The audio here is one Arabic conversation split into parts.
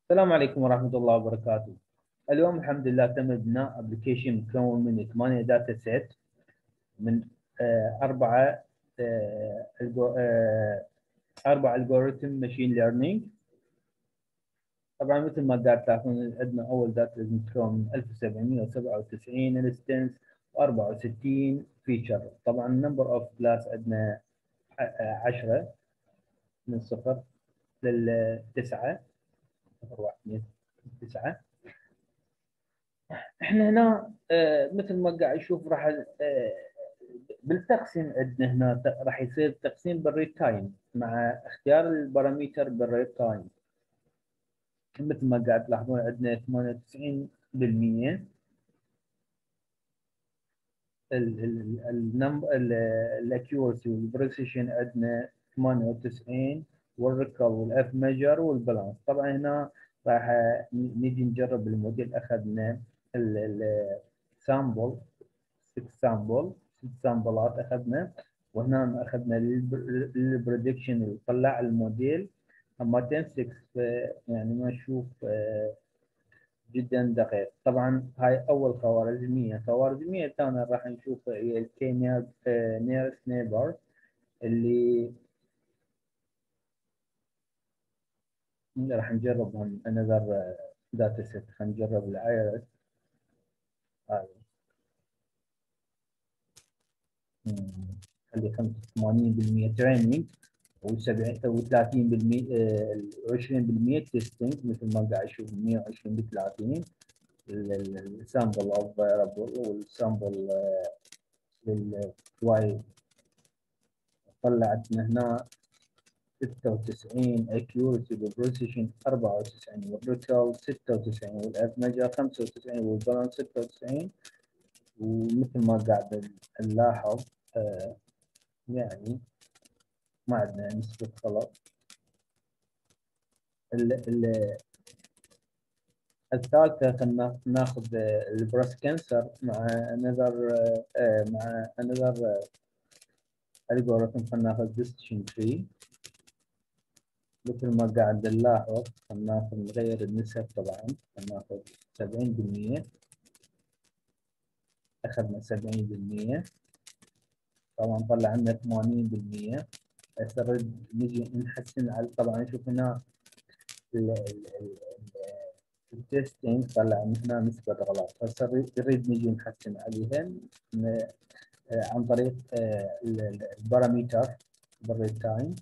السلام عليكم ورحمة الله وبركاته. اليوم الحمد لله تم بناء ابلكيشن مكون من 8 داتا سيت من أربعة آه، الجو- آه، أربع الجوريثم ماشين ليرنينج. طبعا مثل ما قاعد تعرفون عندنا أول داتا مكون من 1797 انستنس و64 فيتشر. طبعا نمبر اوف كلاس عندنا 10 من صفر للتسعة، صفر واحد اثنين تسعة. احنا هنا مثل ما قاعد نشوف راح بالتقسيم عندنا هنا راح يصير تقسيم بالريت تايم مع اختيار البارامتر بالريت تايم. مثل ما قاعد تلاحظون عندنا 98% الاكيورسي والبريسيشن عندنا 98، والريكول والاف ميجر والبالانس. طبعا هنا راح نجي نجرب الموديل. اخذنا السامبل 6 سامبل، 6 سامبلات اخذنا، وهنا اخذنا البريدكشن اللي طلع الموديل اما 6. يعني ما نشوف جدا دقيق. طبعا هاي اول خوارزميه. خوارزميه الثانيه راح نشوف هي الكينيا نيرست نيبر اللي راح نجربهم انذر داتا سيت. خلينا نجرب الايرس. خلي 85% تريننج و30% 20% تيستنج. مثل ما قاعد اشوف 120 ب 30 السامبل اوف فيربل والسامبل للواي. طلعت من هنا 96 اكيورسي بالبريسيشن 94 والريكول 96 والاف ميجر 95 والبالانس 96. ومثل ما قاعد نلاحظ يعني ما عندنا نسبة غلط. الثالثة خلينا ناخذ البريست كانسر مع انذر الجوريثم. خلينا ناخذ ديسيشن تري. مثل ما قاعد نلاحظ خلينا ناخذ نغير النسب. طبعا خلينا ناخذ 70%، اخذنا 70%. طبعا طلع عندنا 80%. هسه نريد نجي نحسن على. طبعا نشوف هنا التستنج طلع هنا نسبة غلط. هسه نريد نجي نحسن عليها عن طريق البارامتر بالريت تايم.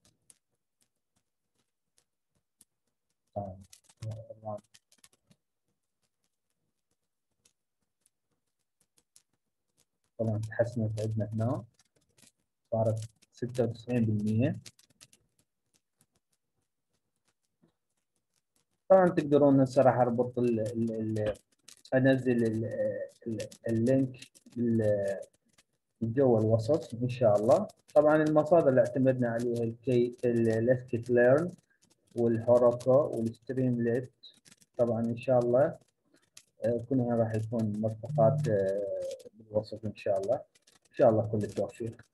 طبعا تحسنت عندنا هنا صارت 96%. طبعا تقدرون هسه راح اربط انزل اللينك جوا الوسط ان شاء الله. طبعا المصادر اللي اعتمدنا عليها الاسكت ليرن والهوروكو والستريم ليت. طبعا ان شاء الله كلها راح يكون مرفقات بالوسط ان شاء الله. ان شاء الله كل التوفيق.